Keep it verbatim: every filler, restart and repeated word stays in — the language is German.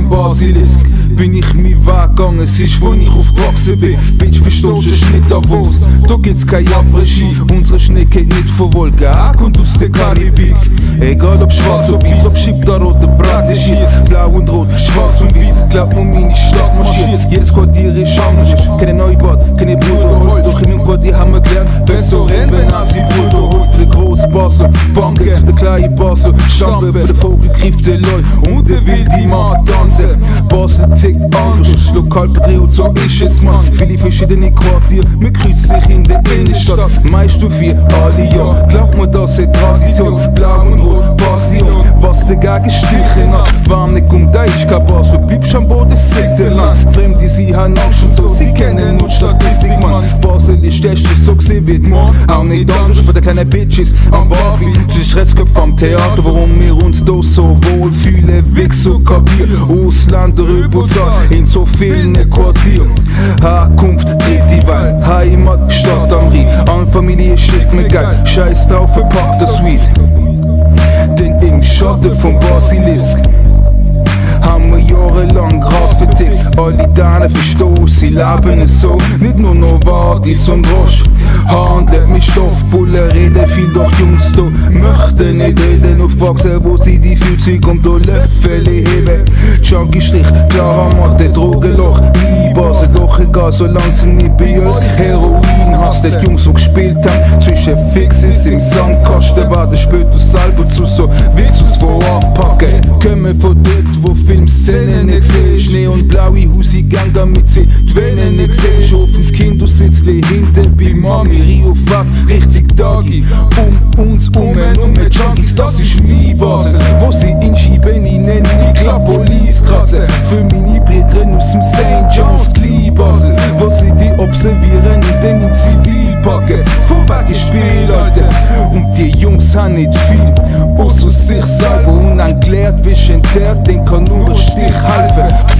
Basilisk bin ich mein Weg gegangen, es ist, wo ich aufgewachsen bin. Bitch, verstehst du, es ist nicht Davos, da gibt's kein Après-Ski. Unsere Schnee geht nicht von Wolkenhaag und aus der Karibik. Egal ob schwarz oder weiß, ob Gibraltar oder Brate schießt. Blau und rot, schwarz und weiß, glaub mir, meine Stadt marschiert. Jedes Quartier ist anders, keine Neubad, keine Bruderholt. Doch in meinem Quartier haben wir gelernt, besser rennen, wenn er sie Bruder holt. Für den grossen Basler, Banken, für den kleinen Basler, Stammbe, für den Vogel greift der Leute und der will die Mann tanzen. Basel tickt anders, Lokalbetrieb und so ist es, man. Viele verschiedene Quartiere, wir kreuzen sich in der Innenstadt. Meist du vier, alle Jahr, glaub mir, das ist Tradition. Blau und rot, Passion, was dagegen stichen hat. Warm nicht um da ist kein Basel, bleibst am Boden, sagt der Land. Fremde, sie haben Angst und so, sie kennen nur Statistik, man. Basel ist das, so gesehen wird man auch nicht anders für die kleinen Bitches am Barfi. Du bist Restköpfe am Theater, warum wir uns da so wohl fühlen, weg so kapier. Ausländer Überzahl in so vielen Quartieren. Herkunft, dritte Welt, Heimat, Stadt am Rhein. An Familie schickt mir Geld, scheiß drauf, verpackt das Weed. Denn im Schatten vom Basilisk haben wir jahrelang Gras vertickt. Alle Dänen verstehen, sie leben es so. Nicht nur Novartis und Roche handelt mit Stoffpullen, reden viel, doch Jungs da möchten nicht reden. Aufwachsen, wo sie die Fühlzeug und da Löffel heben. Junkie-Strich, klarer Mathe, Drogenloch, Liebase, doch egal, solange sie nicht beirrt. Heroin hast die Jungs, die gespielt haben, zwischen Fixes im Sandkasten, werden später selber zu so, willst du's wo abpacken? Kommen von dort, wo Filmszenen nicht sehen, Schnee und blaue Huse, gang damit sie die Venen nicht sehen. Auf dem Kindersitzli hinten bei Mami, Rio fast richtig Dagi. Um uns um und mit Junkies, das ist mein Basel. Wo sie inschieben, ich nenne die Klapolice kratzen. Für meine Brüder aus dem Saint John's Basel, wo sie die observieren und dann in Zivil packen. Vorweg ist viel, Alter, und die Jungs haben nicht viel, außer sich selber. Und ein gelehrt, wie entehrt, den kann nur ein Stich helfen.